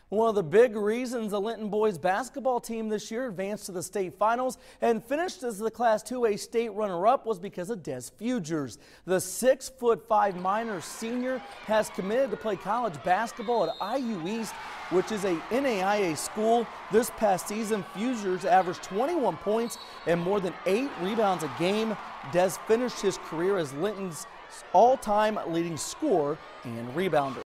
One of the big reasons the Linton boys basketball team this year advanced to the state finals and finished as the Class 2A state runner-up was because of Des Fugers. The 6'5" minor senior has committed to play college basketball at IU East, which is a NAIA school. This past season, Fugers averaged 21 points and more than 8 rebounds a game. Des finished his career as Linton's all-time leading scorer and rebounder.